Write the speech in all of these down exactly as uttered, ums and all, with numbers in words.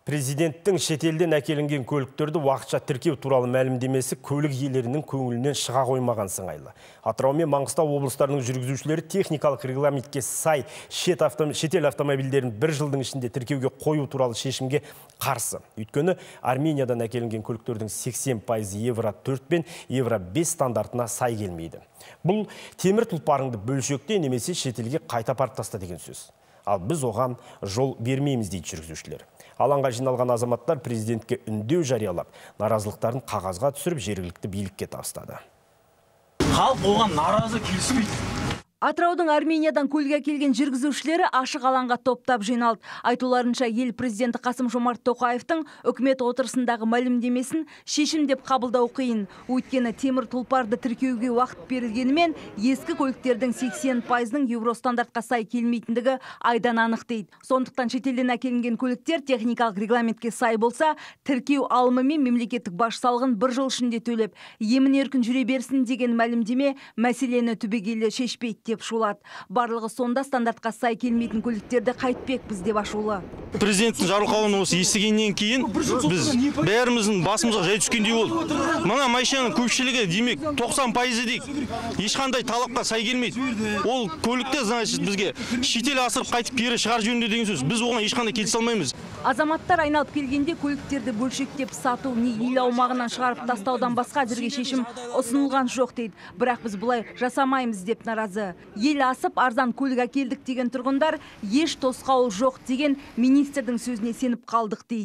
Президенттің шетелден әкелінген көліктерді уақытша тіркеу туралы мәлімдемесі көлік иелерінің көңілінен шыға қоймаған сыңайлы. Атырау мен Маңғыстау облыстарының жүргізушілері техникалық регламентке сай шет автом... шетел автомобильдерін бір жылдың ішінде тіркеуге қою туралы шешімге қарсы. Өйткені Армениядан әкелінген көліктердің сексен пайызы евро төрт пен евро бес стандартына сай келмейді. Бұл темір тұлпарыңды бөлшекте немесе шетелге қайта апарып таста деген сөз. Ал біз оған жол бермейміз дейді жүргізушілер. Алаңға жиналған азаматтар президентке үндеу жариялап, наразылықтарын қағазға түсіріп жергілікті билікке тастады. Халық оған наразы, келіспейді. Атыраудың Армениядан көлге келген жүргізушілері ашық алаңға топтап жиналды. Айтуларынша ел президенті Қасым-Жомарт Тоқаевтың үкімет отырысындағы мәлімдемесін шешім деп қабылдау қиын. Өйткені темір тұлпарды тіркеуге уақыт берілгенімен ескі көліктердің сексен пайызының еуро стандартқа сай келмейтіндігі айдан анық дейді. Сондықтан шетелден әкелінген көліктер техникалық регламентке сай болса, тіркеу алымы мен мемлекеттік баж салығын бір жыл ішінде төлеп, емін-еркін жүре берсін деген мәлімдеме мәселені түбегейлі шешпейді деп шулады. Барлығы сонда стандартқа сай келмейтін көліктерді қайтпекпіз деп ашулы. Президенттің жарлықауын осы естігеннен кейін біз бәріміздің басымызға жай түскендей болды. Мына машинаның көпшілігі демек тоқсан пайызы дейік, ешқандай талапқа сай келмейді. Ол көлікте, значит, бізге шетел асырып қайтып кері шығар жөнінде деген сөз. Біз оған ешқандай келісе алмаймыз. Азаматтар айналып келгенде көліктерді бөлшектеп сату не ел аумағынан шығарып тастаудан басқа әзірге шешім ұсынылған жоқ дейді. Бірақ біз бұлай жасамаймыз деп наразы. Ел асып арзан көлік әкелдік деген тұрғындар еш тосқауыл жоқ деген министрдің сөзіне сеніп қалдық дейді.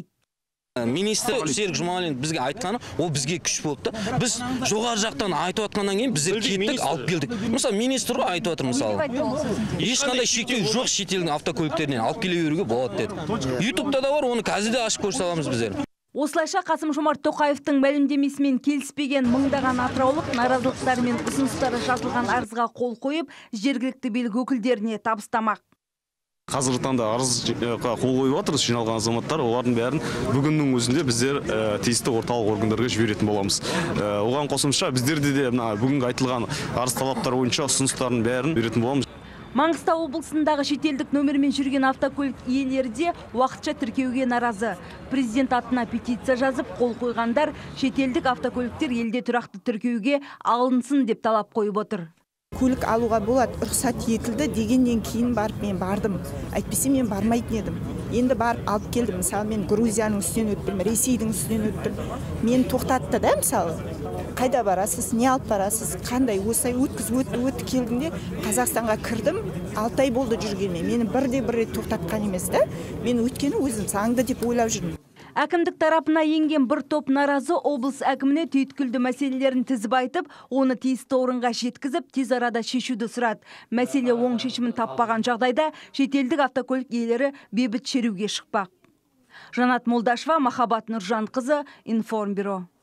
Министр Серік Жұмағалиев бізге айтқаны, ол бізге күш болды. Біз жоғары жақтан айтып атқаннан кейін біздер кеттік, алып келдік. Мысалы, министр айтып отыр, мысалы. Ешқандай шектеу жоқ, шетелдің автокөліктерінен алып келе беруге болады деді. ютубта да бар, оны қазір де ашып көрсете аламыз біздер. Осылайша Қасым-Жомарт Тоқаевтың мәлімдемесімен келіспеген мыңдаған атыраулық наразылықтары мен ұсыныстары жазылған арызға қол қойып, жергілікті билік өкілдеріне табыстамақ. Қазіргі таңда арызға қол қойып жатырмыз, жиналған азаматтар, олардың бәрін бүгіннің өзінде біздер тиісті орталық органдарға жіберетін боламыз. Оған қосымша біздерде де бүгінгі айтылған арыз талаптар бойынша ұсыныстардың бәрін беретін боламыз. Маңғыстау облысындағы шетелдік нөмірмен жүрген автокөлік иелері де уақытша тіркеуге наразы. Президент атына петиция жазып, қол қойғандар шетелдік автокөліктер елде тұрақты тіркеуге алынсын деп талап қойып отыр. Көлік алуға болады, рұқсат етілді дегеннен кейін барып мен бардым. Әйтпесе мен бармайтын едім. Енді барып алып келдім. Мысалы, мен Грузияның үстінен өттім, Ресейдің үстінен өттім. Мен тоқтатты да, мысалы, қайда барасыз, не алып барасыз, қандай осай өткіз өтті өтті келдім де Қазақстанға кірдім. алты ай болды жүргеніме. Мені бірде бір рет тоқтатқан емес та. Мен өткені өзім заңды деп ойлап жүрмін. Әкімдік тарапына енген бір топ наразы облыс әкіміне түйткілді мәселелерін тізіп айтып, оны тиісті орынға жеткізіп, тез арада шешуді сұрады. Мәселе оң шешімін таппаған жағдайда шетелдік автокөлік иелері бейбіт шеруге шықпақ. Жанат Молдашева, Махаббат Нұржанқызы, Информбюро.